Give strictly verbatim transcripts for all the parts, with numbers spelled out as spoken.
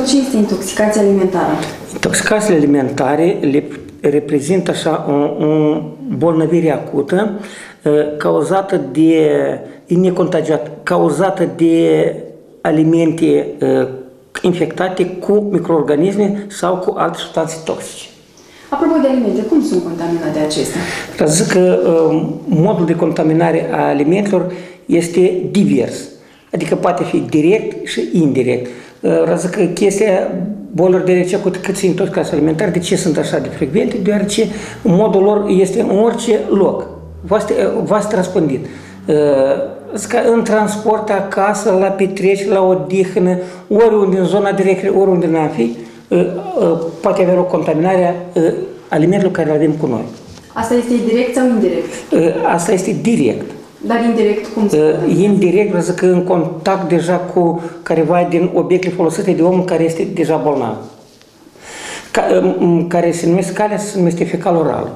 ce este intoxicația alimentară? Intoxicațiile alimentare le reprezintă așa o, o bolnăvire acută cauzată de, necontagiată, cauzată de alimente infectate cu microorganisme sau cu alte substanțe toxice. Apropo de alimente, cum sunt contaminate acestea? Vreau să zic că modul de contaminare a alimentelor este divers. Adică poate fi direct și indirect. Vreau să zic că chestia bolilor de rece acută, cât sunt intoxicații alimentare, de ce sunt așa de frecvente? Deoarece modul lor este în orice loc. V-ați transpondit. În transport, acasă, la petrecere, la odihnă, oriunde în zona de recre, oriunde n-am fi, poate avea o contaminare a alimentelor care le avem cu noi. Asta este direct sau indirect? Asta este direct. Dar indirect cum se uh, Indirect, vreau să zic că în contact deja cu careva din obiectele folosite de omul care este deja bolnav. Ca, care se numește calea, se numește fecal-oral.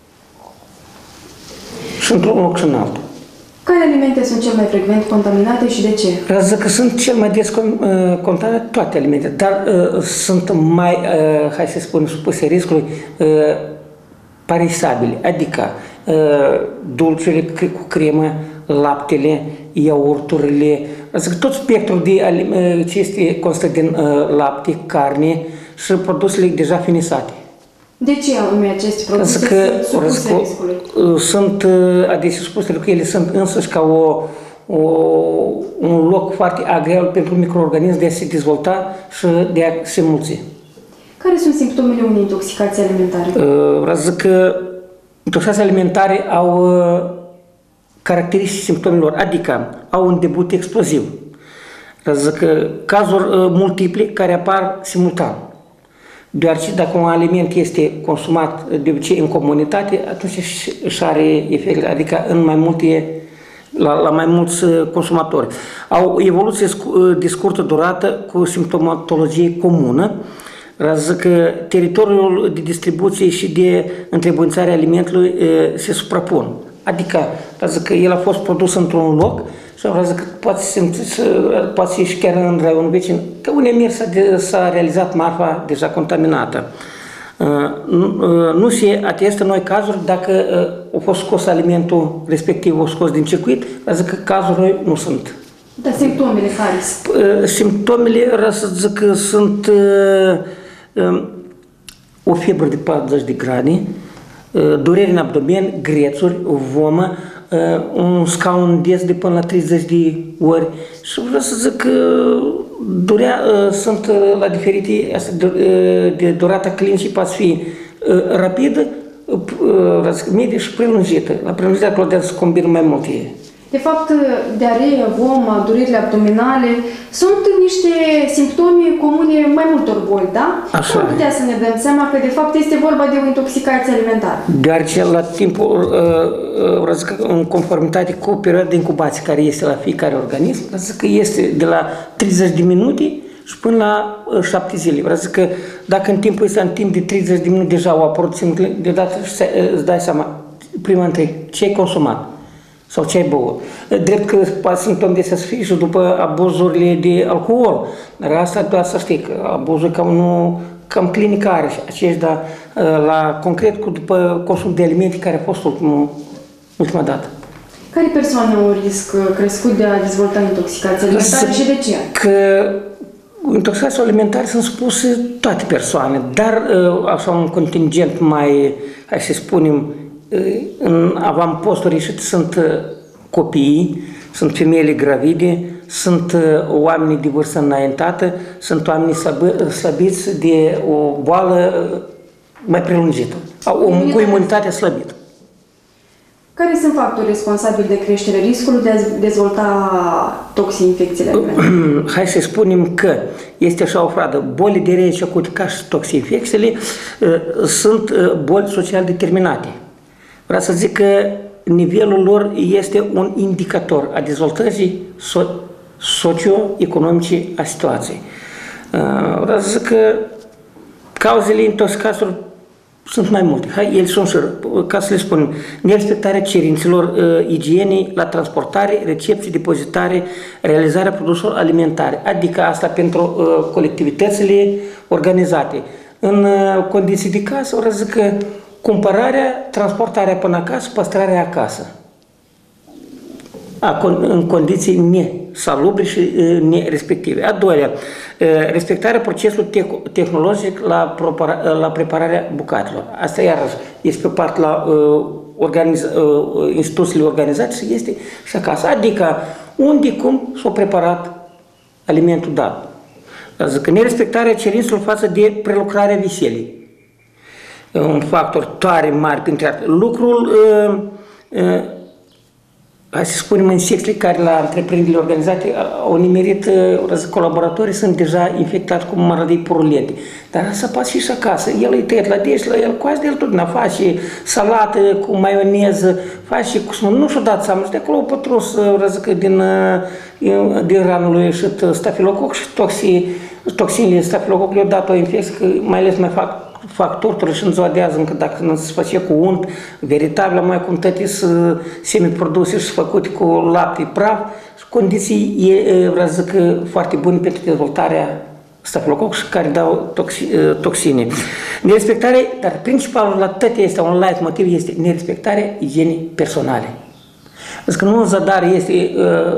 Și într-un loc și în altul. Care alimente sunt cel mai frecvent contaminate și de ce? Vreau să zic că sunt cel mai des contaminate toate alimentele, dar uh, sunt mai, uh, hai să spunem, supuse riscului uh, parisabile, adică uh, dulciurile cu cremă, laptele, iaurturile, adică tot spectrul de uh, ce este constă din uh, lapte, carne și produsele deja finisate. De ce anume aceste produse că, sunt supuse că, riscului? Sunt uh, adesea supuse, pentru că ele sunt însăși ca o, o, un loc foarte agreabil pentru microorganism de a se dezvolta și de a se mulți. Care sunt simptomele unei intoxicații alimentare? Uh, vreau să zic că intoxicații alimentare au uh, caracteristici simptomelor, adică au un debut exploziv. Vreau să zic că cazuri uh, multiple care apar simultan. Deoarece dacă un aliment este consumat de obicei în comunitate, atunci își are efecte, adică în mai multe, la, la mai mulți consumatori. Au evoluție de scurtă durată cu simptomatologie comună. Zic că teritoriul de distribuție și de întrebuințare a alimentului se suprapun. Adică, zic că el a fost produs într-un loc și vreau că poate să poate și chiar în raionul vecin, că unde mers s-a realizat marfa deja contaminată. Nu se atestă noi cazuri dacă a fost scos alimentul respectiv, a scos din circuit, zic că cazuri noi nu sunt. Dar simptomele care sunt? Simptomele, vreau să zic că sunt o febră de patruzeci de grade, dureri în abdomen, grețuri, vomă, un scaun des de până la treizeci de ori și vreau să zic că durea, sunt la diferite, asta de, de durata clinicii poate fi rapidă, medie și prelungită. La prelungită acolo să combină mai multe. De fapt, diaree, vomă, durerile abdominale sunt niște simptome comune mai multor boli, da? Așa. Cum putea să ne dăm seama că de fapt este vorba de o intoxicație alimentară? Deoarece la timpul, uh, zic, în conformitate cu perioada de incubație care este la fiecare organism, zic că este de la treizeci de minute și până la șapte zile. Vreau să zic că dacă în timpul ăsta, în timp de treizeci de minute deja au apărut simptome, deodată îți dai seama, prima întreg, ce ai consumat? Sau ce ai băut. Drept că poate simptom de să fie și după abuzurile de alcool. Dar asta doar să știi că abuzul cam, nu, cam clinic are acești, dar la concret cu după consum de alimente care a fost ultimul, ultima dată. Care persoane au un risc crescut de a dezvolta intoxicații alimentare și de ce? Că intoxicații alimentare sunt spuse toate persoane, dar așa un contingent mai, hai să spunem, în avantpostul ieșit sunt copiii, sunt femeile gravide, sunt oamenii de vârstă înaintată, sunt oamenii slăbiți de o boală mai prelungită, cu imunitatea slăbită. Care sunt factorii responsabili de creșterea riscului de a dezvolta toxinfecțiile alimentare? Hai să spunem că este așa o frază, bolile de rece acute ca și toxinfecțiile sunt boli social determinate. Vreau să zic că nivelul lor este un indicator a dezvoltării socio-economice a situației. Vreau să zic că cauzele intoxicațiilor sunt mai multe. Hai, ele sunt și, ca să le spunem, nerespectarea cerințelor uh, igienei la transportare, recepție, depozitare, realizarea produselor alimentare, adică asta pentru uh, colectivitățile organizate. În uh, condiții de casă, o zic că cumpărarea, transportarea până acasă, păstrarea acasă. A, în condiții nesalubre și uh, nerespective. A doilea, uh, respectarea procesului te tehnologic la, la prepararea bucatelor. Asta iarăși este pe part la uh, organiz uh, instituțiile organizate și este și acasă. Adică unde, cum s-a preparat alimentul dat. Adică nerespectarea cerințelor față de prelucrarea viselii. Un factor tare mare printre altele. Lucrul uh, uh, hai să spunem, în secțiile care la întreprinderile organizate au nimerit colaboratorii sunt deja infectați cu maladii purulente. Dar asta poate și și acasă. El îi tăiat la deș, la el coace de el tot, face salată cu maioneză, face cu smânt. Nu și-o dat seama și de acolo au pătrus răzică din, din ranul lui și stafilococ și toxii, toxinile stafilococului au dat o infecție, că mai ales mai fac fac tortură și în ziua de azi, încă dacă nu se face cu unt, veritabil, mai cum toate sunt semiproduse și făcute cu lapte praf, condiții, e, vreau să zic, foarte bune pentru dezvoltarea stafilococ și care dau toxi, toxine. Nerespectarea, dar principalul la toate este un light motiv, este nerespectarea igienei personale. Zic că nu în zadar este,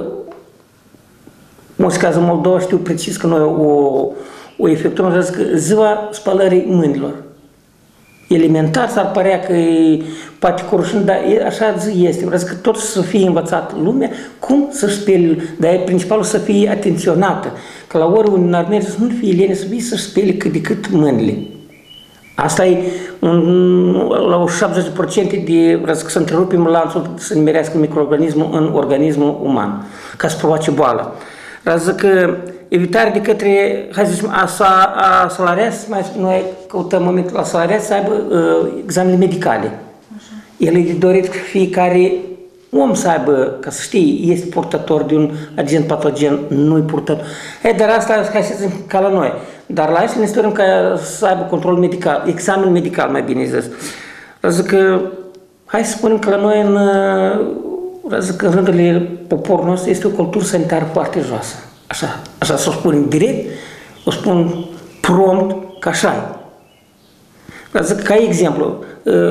în cazul Moldova știu precis că noi o o efectuăm, zic, ziua spălării mâinilor. Elementar s-ar părea că e poate corușând, dar e, așa zi este. Vreau că tot să fie învățat lumea cum să speli, dar e principalul să fie atenționată. Că la ori unde ar merge să nu fie lene, să fie să-și speli cât de cât mâinile. Asta e un, la șaptezeci la sută de, vreau să întrerupem lanțul să nimerească microorganismul în organismul uman, ca să provoace boală. Vreau că evitare de către, hai să zicem, a, a salariați, mai noi căutăm momentul la salariați să aibă uh, examene medicale. Așa. El e de dorit fiecare om să aibă, ca să știi, este purtător de un agent patogen, nu-i purtător. Ei, dar asta, hai să zicem, ca la noi. Dar la asta ne stărăm ca să aibă control medical, examen medical, mai bine zis. Vreau că, hai să spunem că la noi, în, vreau că în rândurile poporului nostru, este o cultură sanitară foarte joasă. Așa, așa să o spun direct, o spun prompt, că așa e. Zic, ca exemplu,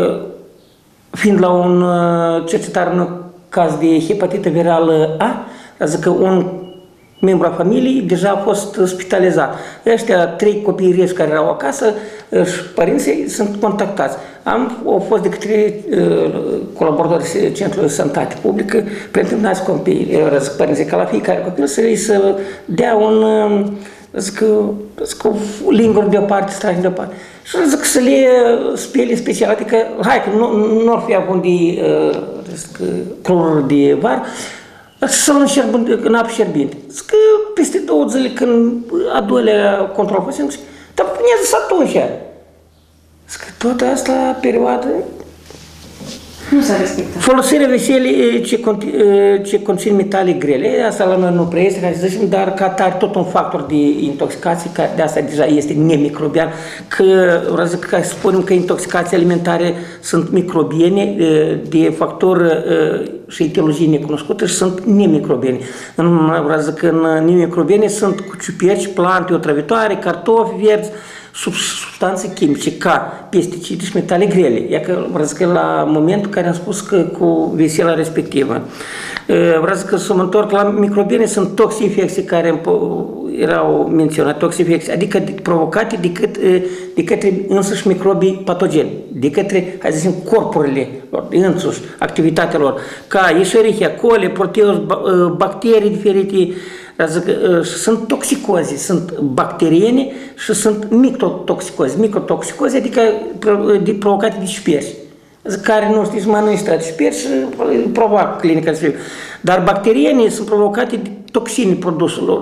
fiind la un cercetare în caz de hepatită virală A, zic că un membru a familiei deja a fost spitalizat. Ăștia trei copii regi care erau acasă și părinții sunt contactați. Am, au fost de către uh, colaboratorii Centrului de Sănătate Publică preîntâmpinați copii, zic, părinții, ca la fiecare copil să îi să dea un, zic, zic, linguri deoparte, stragi deoparte. Și zic să le spele special, adică, hai că nu, nu ar fi avut de uh, cloruri de var, să-l înșerb în apă șerbinte. Zic că peste două zile când a doilea control făceam, zic, dar puneți atunci. Zic că tot asta la perioadă nu s-a respectat. Folosirea veselii ce, ce conțin metale grele, asta la noi nu prea este, ca să zicem, dar ca tare tot un factor de intoxicație, care de asta deja este nemicrobian, că vreau zic că spunem că intoxicații alimentare sunt microbiene de factor și etiologie necunoscută și sunt nemicrobiene. Vreau zic că în nemicrobiene sunt cuciuperci, plante otrăvitoare, cartofi verzi, substanțe chimice ca pesticide și metale grele. Ia că vreau că la momentul în care am spus că cu vesela respectivă. Vreau că să mă întorc la microbiene, sunt toxinfecții care erau menționate, toxinfecții, adică provocate de, către, de către însuși microbii patogeni, de către, hai să zicem, corpurile lor, însuși, activitatea lor, ca Escherichia coli, Proteus, bacterii diferite. Sunt toxicoze, sunt bacteriene și sunt microtoxicoze. Microtoxicoze adică provocate de șperși, care nu știți, mai nu este șperși și provoacă clinica respectivă. Dar bacteriene sunt provocate de toxine produselor,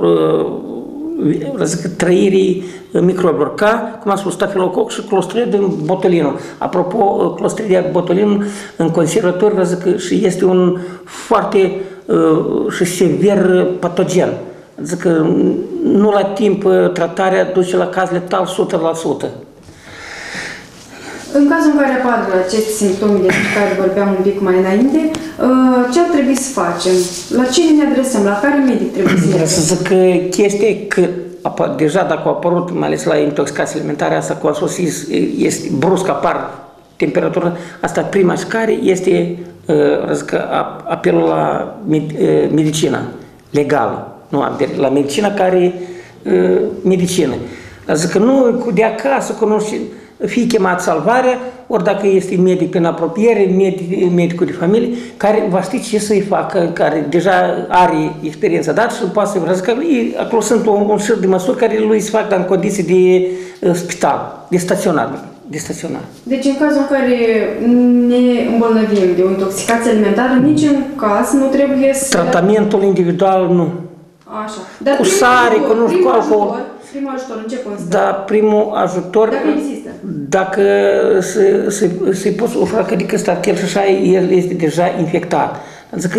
zic, trăirii microbilor, ca, cum am spus, stafilococ și Clostridium botulinum. Apropo, Clostridium botulinum în conservatori, zic, și este un foarte uh, și sever patogen. Zic că nu la timp tratarea duce la caz letal o sută la sută. În cazul în care apar aceste simptome despre care vorbeam un pic mai înainte, ce ar trebui să facem? La cine ne adresăm? La care medic trebuie să mergem? Să zic că chestia că deja dacă au apărut, mai ales la intoxicații alimentare, asta cu asosis, este brusc apar temperatură, asta prima scară este zic, apelul la medicina legală, nu la medicina care medicină. Zic că nu de acasă, că nu știu, fie chemat salvarea, ori dacă este medic prin apropiere, medic, medicul de familie, care va ști ce să-i facă, care deja are experiența dată și poate să-i vrească. Acolo sunt un, un șir de măsuri care lui se fac în condiții de uh, spital, de staționar. De staționar. Deci în cazul în care ne îmbolnăvim de o intoxicație alimentară, nici în caz nu trebuie să... Tratamentul individual nu. Așa. Dar cu sare, cu nu știu, cu alcool. Primul ajutor, în ce constă? Da, primul ajutor, dacă există. Dacă se, se, se poți ușura, adică startel și așa, el este deja infectat. Adică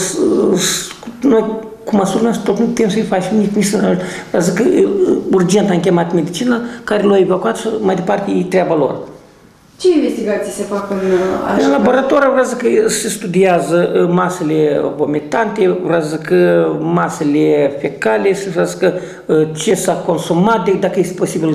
noi cu măsuri noastre tot nu putem să-i facem nici, nici să... Adică urgent am chemat medicina, care l-a evacuat și mai departe e treaba lor. Ce investigații se fac în așa? În laborator vreau să că se studiază masele vomitante, vreau să că masele fecale și vreau să că ce s-a consumat, de, dacă este posibil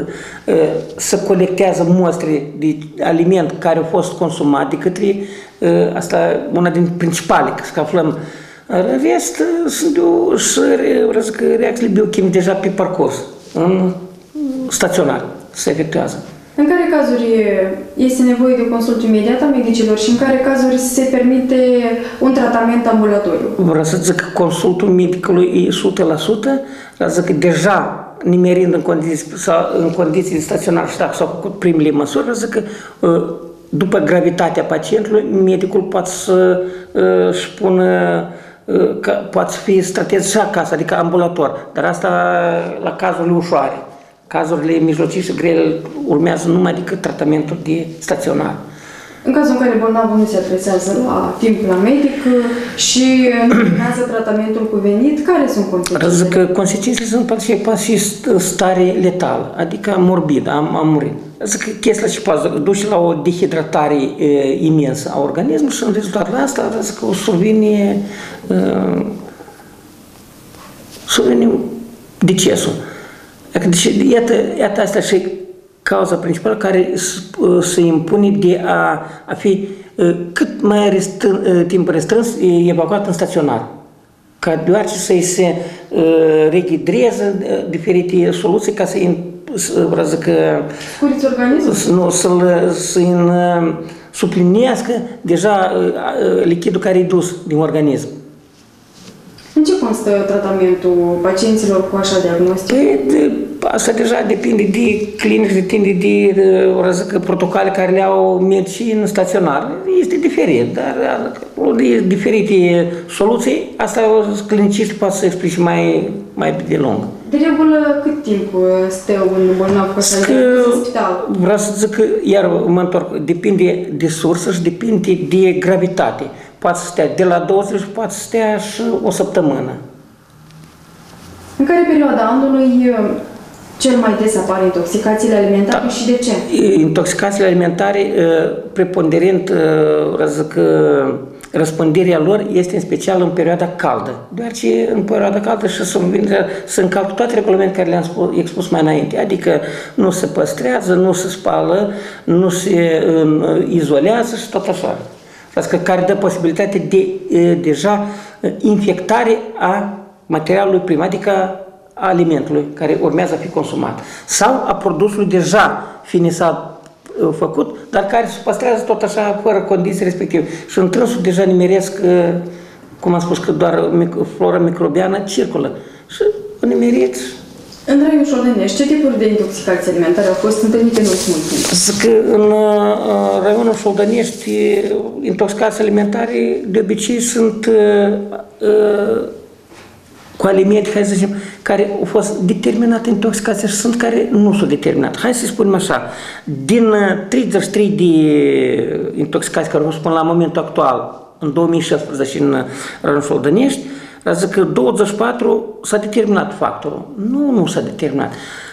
să colectează muestre de aliment care au fost consumat de către, asta una din principale, că aflăm. În rest, sunt și vreau să că reacțiile biochimice deja pe parcurs, în staționar, se efectuează. În care cazuri este nevoie de consult imediat a medicilor și în care cazuri se permite un tratament ambulatoriu? Vreau să zic că consultul medicului e o sută la sută, vreau să zic că deja nimerind în condiții, în condiții de staționar și dacă s-au făcut primele măsuri, vreau să zic că după gravitatea pacientului, medicul poate să își pună că poate fi să trateze și acasă, adică ambulator, dar asta la cazurile ușoare. Cazurile mijlocii și grele urmează numai decât tratamentul de staționar. În cazul în care bolnavul nu se adresează la timp la medic și nu urmează tratamentul cuvenit, care sunt consecințele? Zic că consecințele sunt poate și stare letală, adică morbidă, am, am murit. Zic că chestia și poate duce la o dehidratare e, imensă a organismului și în rezultatul asta zic că o survine, e, survine decesul. Deci, iată, iată asta și cauza principală care se impune de a, a fi cât mai restrân, timp restrâns evacuat în staționar. Ca deoarece să-i se reghidreze diferite soluții ca să-i să-i suplinească deja lichidul care e dus din organism. În ce constă tratamentul pacienților cu așa diagnostic? Păi, de, asta deja depinde de clinici, depinde de, de, de protocole care le au medicină staționar. Este diferit, dar de diferite soluții, asta cliniciștii poate să explice mai, mai de lung. De regulă, cât timp stă un bolnav cu așa diagnostic în spital? Vreau să zic că, iar mă întorc, depinde de sursă și depinde de gravitate. Poate să stea de la două zile și poate să stea și o săptămână. În care perioada anului cel mai des apar intoxicațiile alimentare da. și de ce? Intoxicațiile alimentare, preponderent, zic, răspândirea lor este în special în perioada caldă. Deoarece în perioada caldă și se încalcă toate regulamentele care le-am expus mai înainte. Adică nu se păstrează, nu se spală, nu se izolează și tot așa. Care dă posibilitate de deja infectare a materialului prim, adică a alimentului care urmează a fi consumat. Sau a produsului deja finisat făcut, dar care se păstrează tot așa, fără condiții respective. Și în trânsul deja nimeresc, cum am spus, că doar flora microbiană circulă. Și o nimeriți. În raiul Șoldănești, ce tipuri de intoxicații alimentare au fost întâlnite în ultimul timp? Zic că în raionul Șoldănești, intoxicații alimentare de obicei sunt uh, uh, cu alimente, hai să zicem, care au fost determinate intoxicații și sunt care nu s-au determinat. Hai să spunem așa, din treizeci și trei de intoxicații care au fost până la momentul actual, în două mii șaisprezece în raionul Șoldănești, zic că douăzeci și patru s-a determinat factorul. Nu, nu s-a determinat.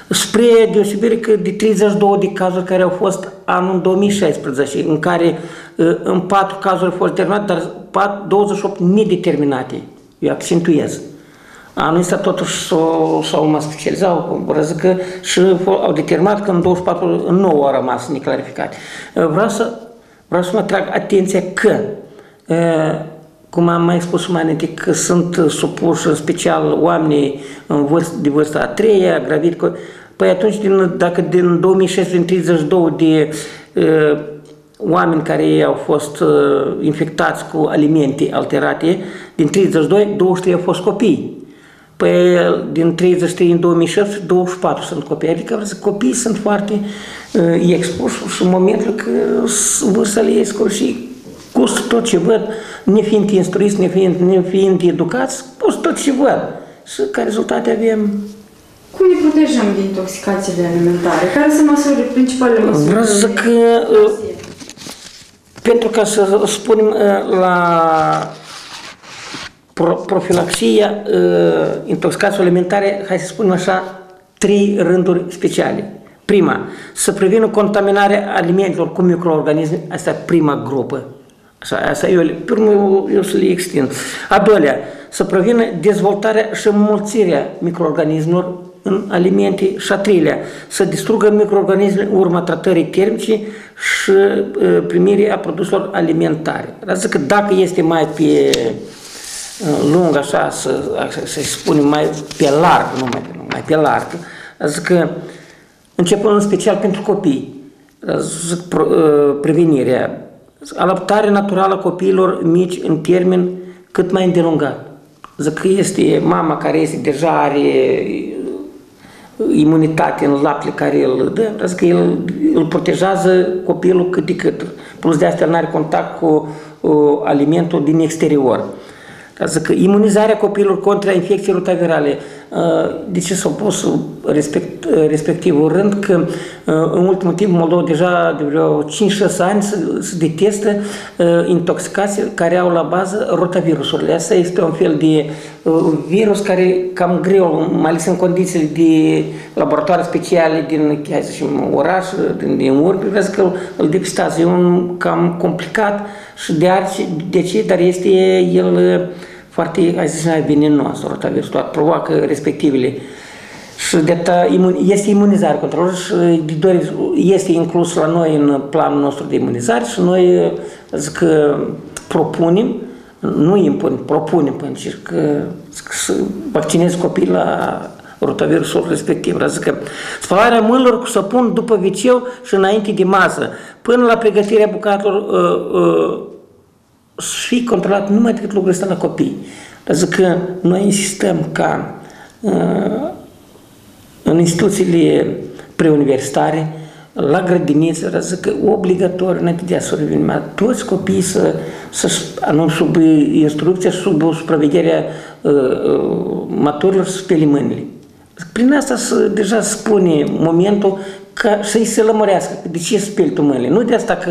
spre deosebire că de treizeci și două de cazuri care au fost anul două mii șaisprezece, în care în patru cazuri au fost determinate, dar douăzeci și opt nedeterminate. Eu accentuez. Anul ăsta totuși s-au mai specializat, că și au determinat că în douăzeci și patru în nouă au rămas neclarificate. Vreau să, vreau să mă trag atenția că, cum am mai spus mai înainte, că sunt supuși în special oamenii în vârstă, de vârsta a treia, gravid, păi atunci, din, dacă din două mii șaisprezece, treizeci și doi de uh, oameni care au fost uh, infectați cu alimente alterate, din treizeci și doi, douăzeci și trei au fost copii. Păi din treizeci și trei în două mii șaptesprezece, douăzeci și patru sunt copii. Adică copiii sunt foarte uh, expuși și în momentul că vârstele ei scură și gustul tot ce văd, nefiind instruiți, nefiind, nefiind educați, gustul tot ce văd. Și ca rezultate avem... Cum ne protejăm de intoxicațiile alimentare? Care sunt măsurile, principalele măsuri? Vreau să zic că, uh, pentru ca să spunem uh, la pro profilaxia uh, intoxicațiilor alimentare, hai să spunem așa, trei rânduri speciale. Prima, să prevină contaminarea alimentelor cu microorganisme, asta e prima grupă. Așa, asta eu, pe urmă eu, eu să le extind. A doilea, să prevină dezvoltarea și înmulțirea microorganismelor în alimente. Și a treilea, să distrugă microorganismele în urma tratării termice și uh, primirii a produselor alimentare. Adică că dacă este mai pe uh, lung, așa, să, să spunem, mai pe larg, nu mai pe lung, mai pe larg, adică începând în special pentru copii, zic, uh, prevenirea, alăptarea naturală a copiilor mici în termen cât mai îndelungat. Zic că este mama care este deja are imunitate în laptele care îl dă, zic că el îl protejează copilul cât de cât. Plus de asta nu are contact cu uh, alimentul din exterior. Zic că imunizarea copiilor contra infecției rotavirale. Uh, de ce s-au pus respect, respectivul rând? Că uh, în ultimul timp Moldova deja de vreo cinci șase ani se, se detestă uh, intoxicații care au la bază rotavirusurile. Asta este un fel de uh, virus care cam greu, mai ales în condițiile de laboratoare speciale din, hai să zicem, oraș, din, din urbi, vezi că îl, îl depistează. E un cam complicat și de, arci, de ce, dar este el foarte, hai să zicem, venenos, rotavirusul, toate provoacă respectivele. Și de este imunizare contra lor și este inclus la noi în planul nostru de imunizare și noi, zic, propunem, nu impunem, propunem pentru că să vaccinez copiii la rotavirusul respectiv. Zic că spălarea mâinilor cu săpun după viceu și înainte de masă, până la pregătirea bucatelor, uh, uh, să fie controlat numai decât lucrul ăsta la copii. Dar zic că noi insistăm ca uh, în instituțiile preuniversitare, la grădiniță, dar zic că obligatoriu, înainte de a surveni, toți copiii să, să anunț sub instrucția, sub supravegherea uh, uh, maturilor să spele mâinile. Prin asta să, deja spune momentul ca să-i se lămurească. De ce speli tu mâinile? Nu de asta că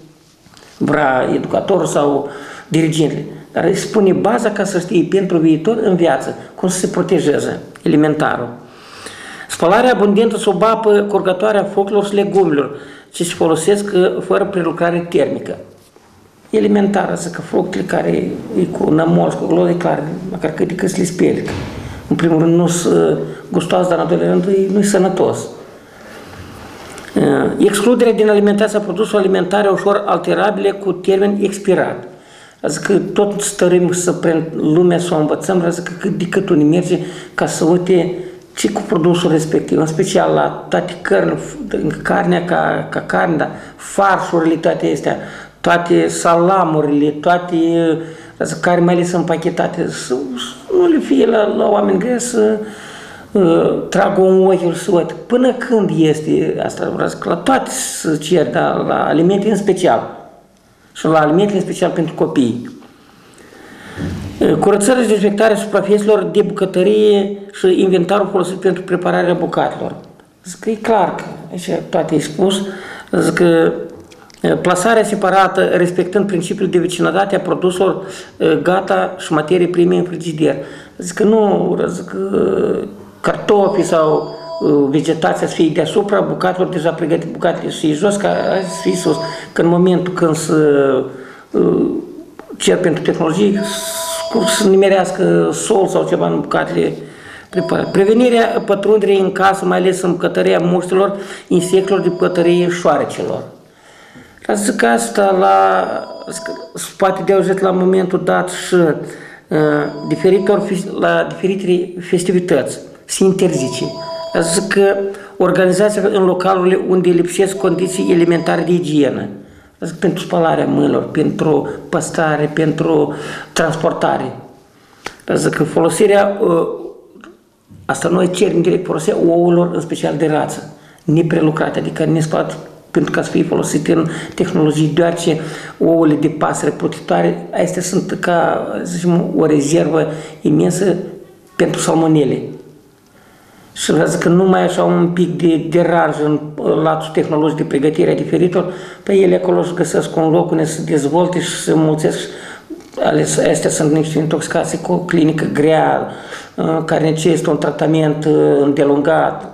vrea educatorul sau dirigintele, dar îi spune baza ca să știe pentru viitor în viață cum să se protejeze elementarul. Spălarea abundentă sub apă curgătoare a fructelor și legumelor ce se folosesc fără prelucrare termică. Elementar, zic că fructele care e cu nămol și cu glodă, e clar, măcar cât de cât se le speli. În primul rând nu sunt gustoase, dar în al doilea rând nu e sănătos. Excluderea din alimentația produselor alimentare ușor alterabile cu termen expirat. Adică tot stărim să prend lumea, să o învățăm, adică cât de cât unii merge ca să uite ce cu produsul respectiv, în special la toate cărni, carnea ca, ca carne, dar farșurile, toate astea, toate salamurile, toate care mai ales împachetate, să nu le fie la, la oameni grei să uh, tragă un ochi să văd. Până când este asta? La toate să cer, dar la alimente în special. Și la alimente în special pentru copii. Curățarea și dezbectarea suprafețelor de bucătărie și inventarul folosit pentru prepararea bucatelor. Zic că e clar că aici toate e spus. Zic că plasarea separată, respectând principiul de vecinătate a produselor gata și materii prime în frigider. Zic că nu, zic că cartofi sau vegetația să fie deasupra bucatelor deja pregătite, bucatele să fie jos, ca să fie sus. Că în momentul când se cer pentru tehnologie, să nimerească sol sau ceva în bucatele preparate. Prevenirea pătrunderii în casă, mai ales în bucătăria muștelor, insectelor de bucătărie șoarecelor. Ca să zic asta, la, poate de auzit la momentul dat și uh, diferitor, la diferite festivități se interzice. Ca să zic că organizația în localurile unde lipsesc condiții elementare de igienă, zic, pentru spălarea mâinilor, pentru păstrare, pentru transportare. Zic că folosirea, asta noi cerem direct, folosirea ouălor, în special de rață, neprelucrate, adică nespălate, pentru ca să fie folosite în tehnologii, deoarece ouăle de pasăre protectoare, acestea sunt ca, zicem, o rezervă imensă pentru salmonele. Și vreau că numai așa un pic de deraj în lațul tehnologic de pregătire a diferitor, pe ele acolo își găsesc un loc unde să dezvolte și să mulțesc. Astea sunt niște intoxicații cu o clinică grea, care necesită un tratament îndelungat.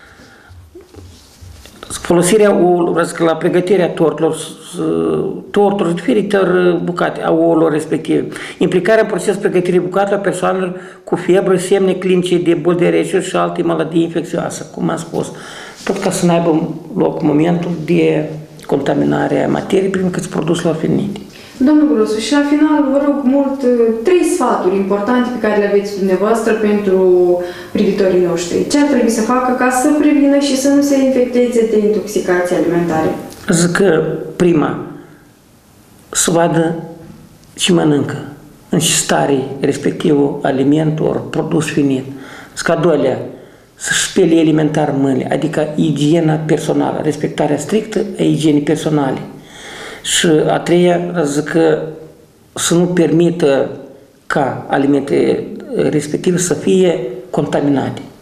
Folosirea la pregătirea tortelor, tortelor, diferitor bucate a ouălor respective. Implicarea în procesul pregătirii bucatelor persoanelor cu febră, semne clinice de boli de rece și alte maladii infecțioase, cum am spus. Tot ca să n-aibă loc momentul de contaminare a materiei prin câți produselor finite. Domnul Grosu, și la final vă rog mult trei sfaturi importante pe care le aveți dumneavoastră pentru privitorii noștri. Ce ar trebui să facă ca să prevină și să nu se infecteze de intoxicații alimentare? Zic că prima, să vadă ce mănâncă, în ce stare respectivul aliment ori produs finit. Zic a doilea, să-și spele alimentar mâinile, adică igiena personală, respectarea strictă a igienii personale. Și a treia, zic că să nu permită ca alimentele respective să fie contaminate.